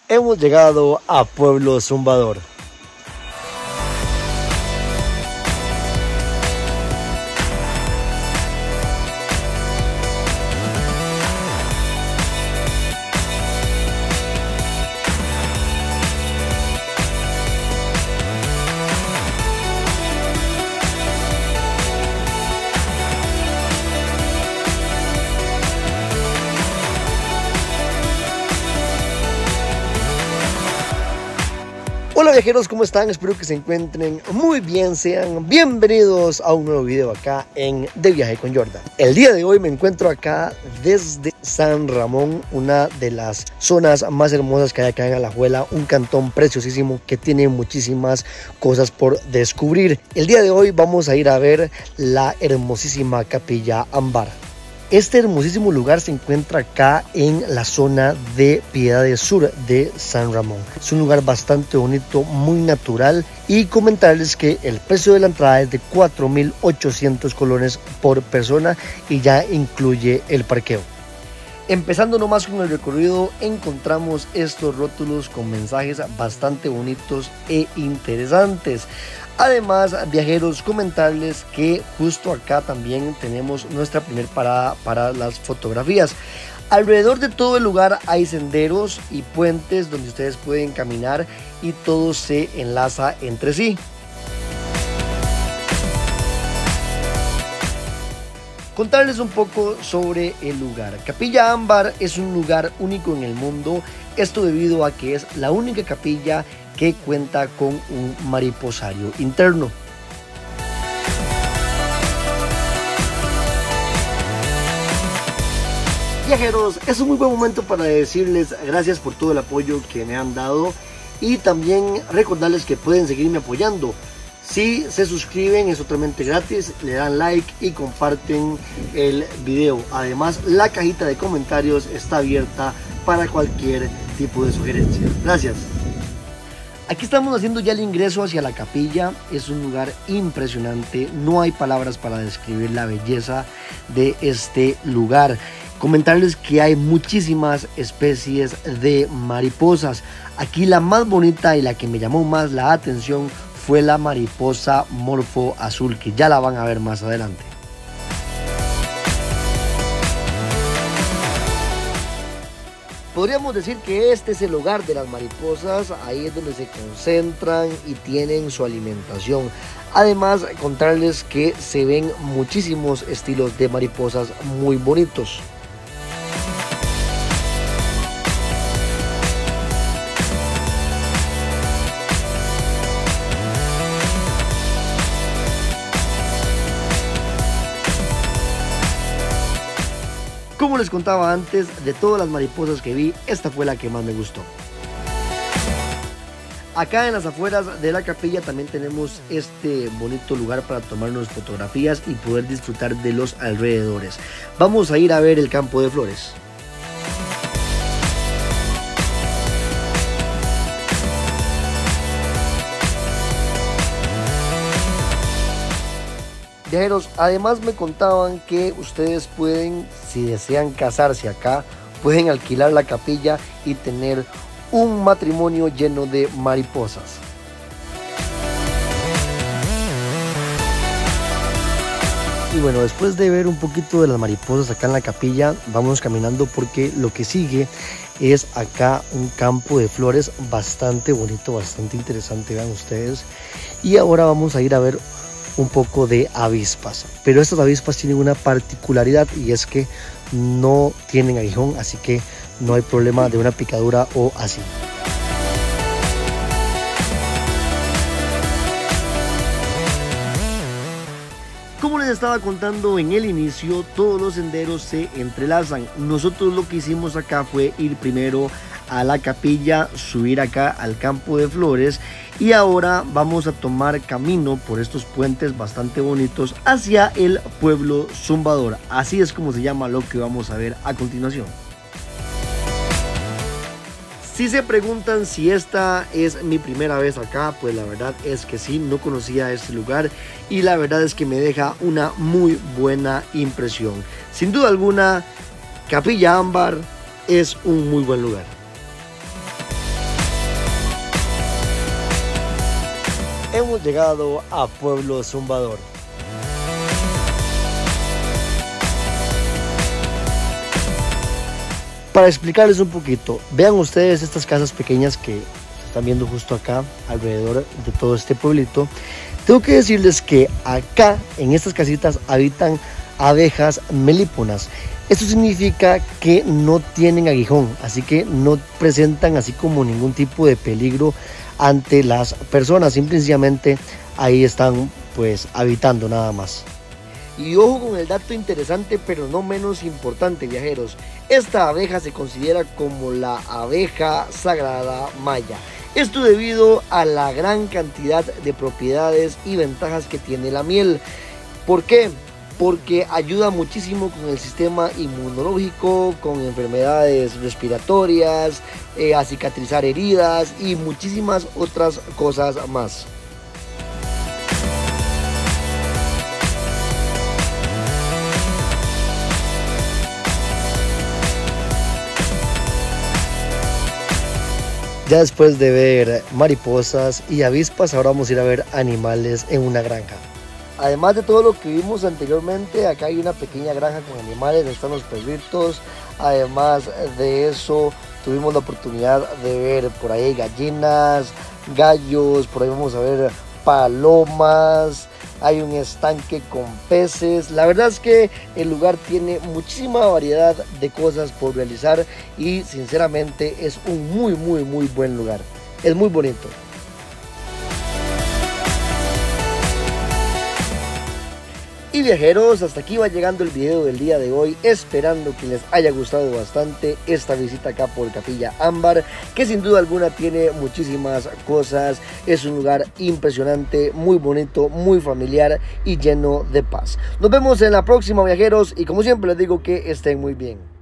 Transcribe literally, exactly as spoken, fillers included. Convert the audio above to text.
hemos llegado a Pueblo Zumbador. Hola viajeros, ¿cómo están? Espero que se encuentren muy bien, sean bienvenidos a un nuevo video acá en De Viaje con Jordan. El día de hoy me encuentro acá desde San Ramón, una de las zonas más hermosas que hay acá en Alajuela, un cantón preciosísimo que tiene muchísimas cosas por descubrir. El día de hoy vamos a ir a ver la hermosísima Capilla Ámbar. Este hermosísimo lugar se encuentra acá en la zona de Piedades Sur de San Ramón. Es un lugar bastante bonito, muy natural, y comentarles que el precio de la entrada es de cuatro mil ochocientos colones por persona y ya incluye el parqueo. Empezando nomás con el recorrido, encontramos estos rótulos con mensajes bastante bonitos e interesantes. Además, viajeros, comentarles que justo acá también tenemos nuestra primera parada para las fotografías. Alrededor de todo el lugar hay senderos y puentes donde ustedes pueden caminar y todo se enlaza entre sí. Contarles un poco sobre el lugar. Capilla Ámbar es un lugar único en el mundo, esto debido a que es la única capilla que cuenta con un mariposario interno. Viajeros, es un muy buen momento para decirles gracias por todo el apoyo que me han dado y también recordarles que pueden seguirme apoyando. Si se suscriben es totalmente gratis, le dan like y comparten el video. Además, la cajita de comentarios está abierta para cualquier tipo de sugerencia. Gracias. Aquí estamos haciendo ya el ingreso hacia la capilla. Es un lugar impresionante, no hay palabras para describir la belleza de este lugar. Comentarles que hay muchísimas especies de mariposas. Aquí la más bonita y la que me llamó más la atención fue la mariposa morfo azul, que ya la van a ver más adelante. Podríamos decir que este es el hogar de las mariposas, ahí es donde se concentran y tienen su alimentación. Además, contarles que se ven muchísimos estilos de mariposas muy bonitos. Como les contaba antes, de todas las mariposas que vi, esta fue la que más me gustó. Acá en las afueras de la capilla también tenemos este bonito lugar para tomarnos fotografías y poder disfrutar de los alrededores. Vamos a ir a ver el campo de flores. Viajeros, además me contaban que ustedes pueden, si desean casarse acá, pueden alquilar la capilla y tener un matrimonio lleno de mariposas. Y bueno, después de ver un poquito de las mariposas acá en la capilla, vamos caminando porque lo que sigue es acá un campo de flores bastante bonito, bastante interesante, vean ustedes. Y ahora vamos a ir a ver un poco de avispas, pero estas avispas tienen una particularidad y es que no tienen aguijón, así que no hay problema de una picadura o así. Como les estaba contando en el inicio, todos los senderos se entrelazan. Nosotros lo que hicimos acá fue ir primero a la capilla, subir acá al campo de flores y ahora vamos a tomar camino por estos puentes bastante bonitos hacia el pueblo Zumbador. Así es como se llama lo que vamos a ver a continuación. Si se preguntan si esta es mi primera vez acá, pues la verdad es que sí, no conocía este lugar y la verdad es que me deja una muy buena impresión. Sin duda alguna, Capilla Ámbar es un muy buen lugar. hemos llegado a Pueblo Zumbador. Para explicarles un poquito, vean ustedes estas casas pequeñas que están viendo justo acá, alrededor de todo este pueblito. Tengo que decirles que acá, en estas casitas, habitan abejas melíponas. Esto significa que no tienen aguijón, así que no presentan así como ningún tipo de peligro ante las personas. Simplemente ahí están pues habitando nada más. Y ojo con el dato interesante, pero no menos importante, viajeros. Esta abeja se considera como la abeja sagrada maya. Esto debido a la gran cantidad de propiedades y ventajas que tiene la miel. ¿Por qué? Porque ayuda muchísimo con el sistema inmunológico, con enfermedades respiratorias, eh, a cicatrizar heridas y muchísimas otras cosas más. Ya después de ver mariposas y avispas, ahora vamos a ir a ver animales en una granja. Además de todo lo que vimos anteriormente, acá hay una pequeña granja con animales, están los perritos. Además de eso, tuvimos la oportunidad de ver por ahí gallinas, gallos, por ahí vamos a ver palomas. Hay un estanque con peces. La verdad es que el lugar tiene muchísima variedad de cosas por realizar y sinceramente es un muy muy muy buen lugar. Es muy bonito. Y viajeros, hasta aquí va llegando el video del día de hoy, esperando que les haya gustado bastante esta visita acá por Capilla Ámbar, que sin duda alguna tiene muchísimas cosas. Es un lugar impresionante, muy bonito, muy familiar y lleno de paz. Nos vemos en la próxima, viajeros, y como siempre les digo, que estén muy bien.